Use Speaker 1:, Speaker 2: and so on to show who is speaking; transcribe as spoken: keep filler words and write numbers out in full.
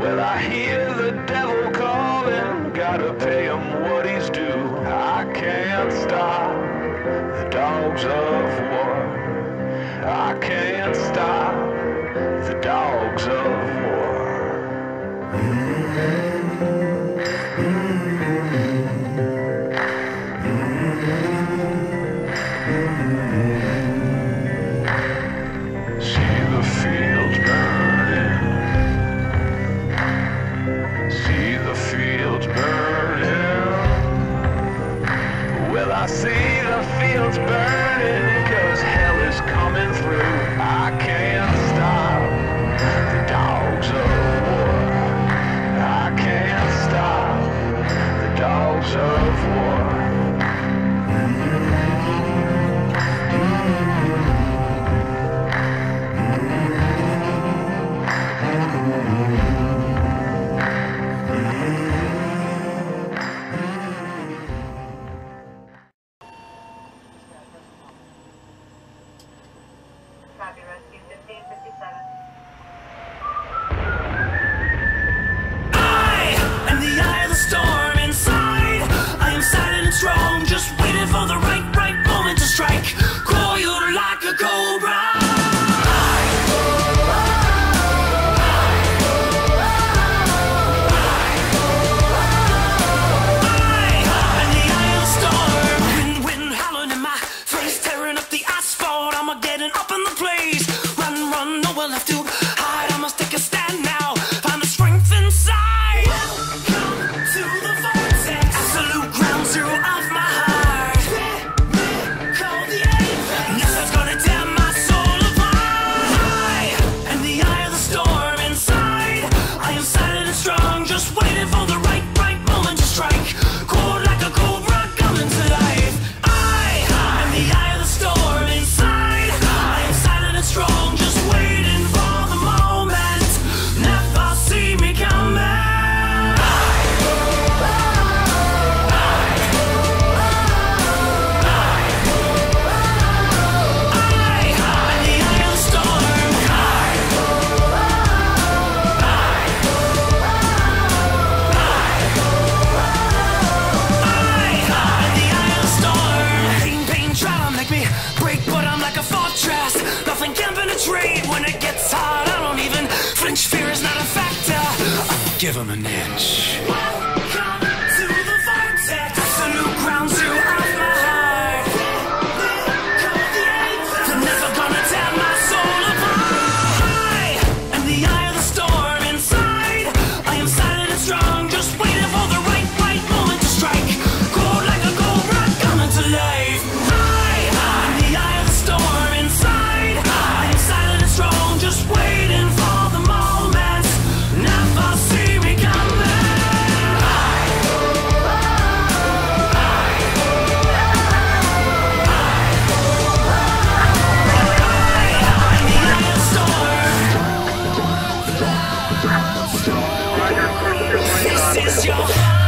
Speaker 1: Well, I hear the devil calling, gotta pay him what he's due. I can't stop the dogs of war. I can't stop the dogs of war. Mm-hmm. I see the fields burning, 'cause hell is coming through. I can't stop the dogs of war. I can't stop the dogs of war.
Speaker 2: Give him an inch.
Speaker 3: Welcome to the vortex. Absolute ground zero of my heart. They're never gonna tear my soul apart. I am the eye of the storm inside. I am silent and strong, just waiting for the right, right moment to strike. Cold like a cobra coming to life. I am the eye of the storm inside. I am silent and strong, just waiting for the moment. Never see me coming. This is your